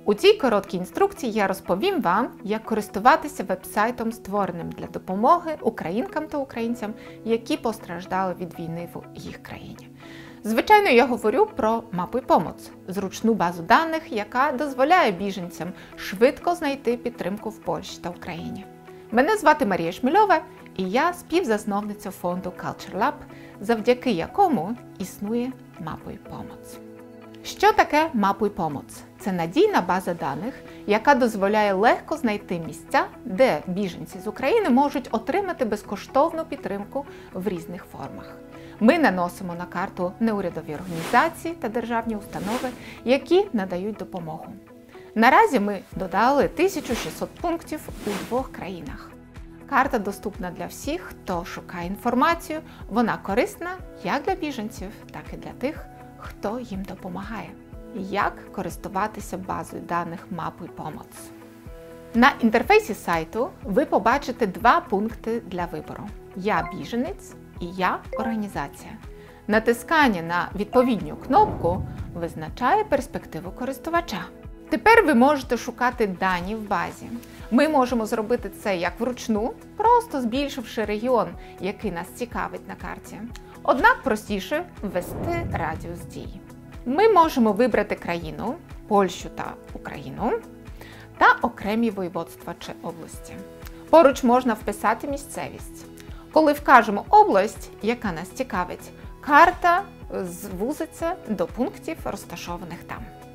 У цій короткій інструкції я розповім вам, як користуватися веб-сайтом, створеним для допомоги українкам та українцям, які постраждали від війни в їх країні. Звичайно, я говорю про мапу й помоць – зручну базу даних, яка дозволяє біженцям швидко знайти підтримку в Польщі та Україні. Мене звати Марія Шмельова, і я співзасновниця фонду Culture Lab, завдяки якому існує мапа й помоць. Що таке мапа й помоць? Це надійна база даних, яка дозволяє легко знайти місця, де біженці з України можуть отримати безкоштовну підтримку в різних формах. Ми наносимо на карту неурядові організації та державні установи, які надають допомогу. Наразі ми додали 1600 пунктів у 2 країнах. Карта доступна для всіх, хто шукає інформацію. Вона корисна як для біженців, так і для тих, хто їм допомагає. Як користуватися базою даних мапа й помоць? На інтерфейсі сайту ви побачите 2 пункти для вибору – «Я біженець» і «Я організація». Натискання на відповідну кнопку визначає перспективу користувача. Тепер ви можете шукати дані в базі. Ми можемо зробити це як вручну, просто збільшивши регіон, який нас цікавить на карті. Однак простіше ввести радіус дії. Ми можемо вибрати країну, Польщу та Україну, та окремі воєводства чи області. Поруч можна вписати місцевість. Коли вкажемо область, яка нас цікавить, карта звузиться до пунктів, розташованих там.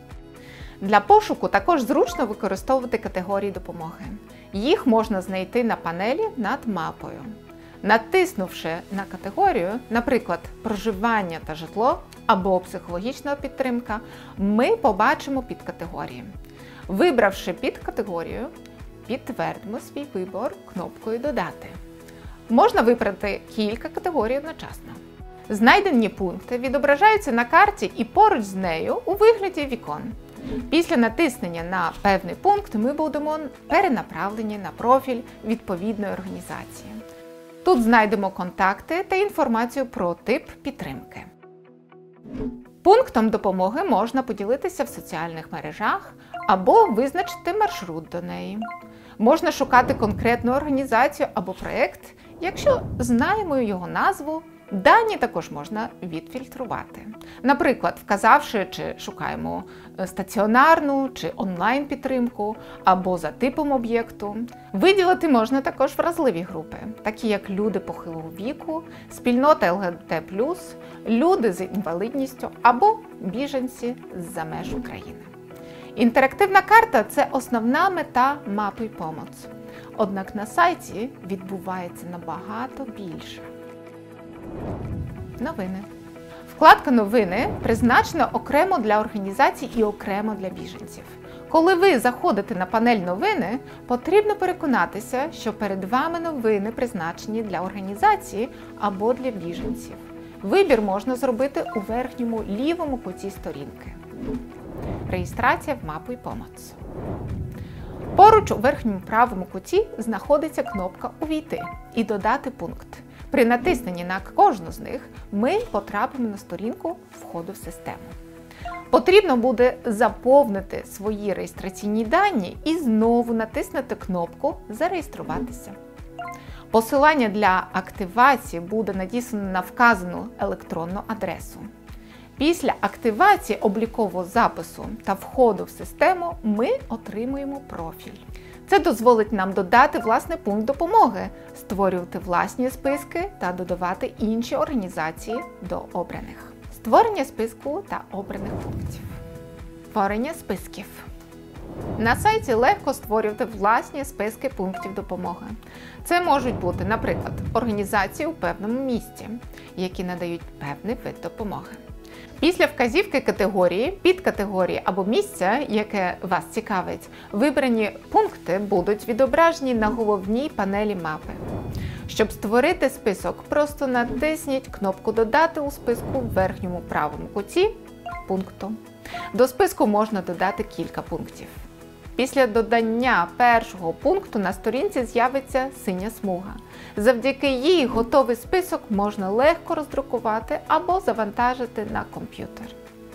Для пошуку також зручно використовувати категорії допомоги. Їх можна знайти на панелі над мапою. Натиснувши на категорію, наприклад, «Проживання та житло» або «Психологічна підтримка», ми побачимо підкатегорії. Вибравши підкатегорію, підтвердимо свій вибір кнопкою «Додати». Можна вибрати кілька категорій одночасно. Знайдені пункти відображаються на карті і поруч з нею у вигляді вікон. Після натиснення на певний пункт ми будемо перенаправлені на профіль відповідної організації. Тут знайдемо контакти та інформацію про тип підтримки. Пунктом допомоги можна поділитися в соціальних мережах або визначити маршрут до неї. Можна шукати конкретну організацію або проєкт, якщо знаємо його назву. Дані також можна відфільтрувати. Наприклад, вказавши, чи шукаємо стаціонарну чи онлайн-підтримку, або за типом об'єкту. Виділити можна також вразливі групи, такі як люди похилого віку, спільнота ЛГБТ+, люди з інвалідністю або біженці з-за меж України. Інтерактивна карта – це основна мета мапи й помоць. Однак на сайті відбувається набагато більше. Новини. Вкладка «Новини» призначена окремо для організацій і окремо для біженців. Коли ви заходите на панель «Новини», потрібно переконатися, що перед вами новини призначені для організації або для біженців. Вибір можна зробити у верхньому лівому куті сторінки. Реєстрація в мапу й помоць. Поруч у верхньому правому куті знаходиться кнопка «Увійти» і «Додати пункт». При натисненні на кожну з них ми потрапимо на сторінку входу в систему. Потрібно буде заповнити свої реєстраційні дані і знову натиснути кнопку «Зареєструватися». Посилання для активації буде надіслано на вказану електронну адресу. Після активації облікового запису та входу в систему ми отримуємо профіль. Це дозволить нам додати власний пункт допомоги, створювати власні списки та додавати інші організації до обраних. Створення списку та обраних пунктів. Створення списків. На сайті легко створювати власні списки пунктів допомоги. Це можуть бути, наприклад, організації у певному місті, які надають певний вид допомоги. Після вказівки категорії, підкатегорії або місця, яке вас цікавить, вибрані пункти будуть відображені на головній панелі мапи. Щоб створити список, просто натисніть кнопку «Додати» у списку в верхньому правому куті пункту. До списку можна додати кілька пунктів. Після додання першого пункту на сторінці з'явиться синя смуга. Завдяки їй готовий список можна легко роздрукувати або завантажити на комп'ютер.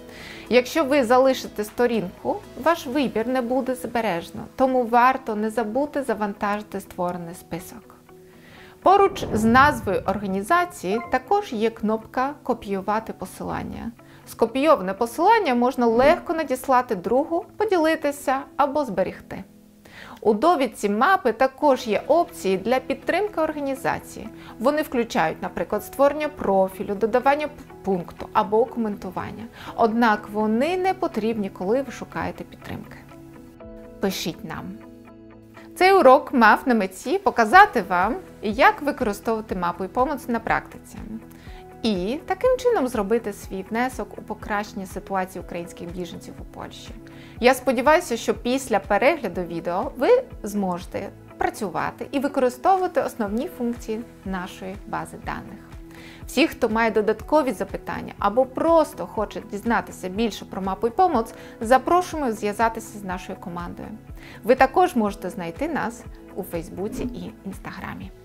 Якщо ви залишите сторінку, ваш вибір не буде збережено, тому варто не забути завантажити створений список. Поруч з назвою організації також є кнопка «Копіювати посилання». Скопійоване посилання можна легко надіслати другу, поділитися або зберегти. У довідці мапи також є опції для підтримки організації. Вони включають, наприклад, створення профілю, додавання пункту або коментування. Однак вони не потрібні, коли ви шукаєте підтримки. Пишіть нам. Цей урок мав на меті показати вам, як використовувати мапу «ІПомоць» на практиці. І таким чином зробити свій внесок у покращення ситуації українських біженців у Польщі. Я сподіваюся, що після перегляду відео ви зможете працювати і використовувати основні функції нашої бази даних. Всі, хто має додаткові запитання або просто хоче дізнатися більше про мапу «ІПомоць», запрошуємо зв'язатися з нашою командою. Ви також можете знайти нас у Фейсбуці і Інстаграмі.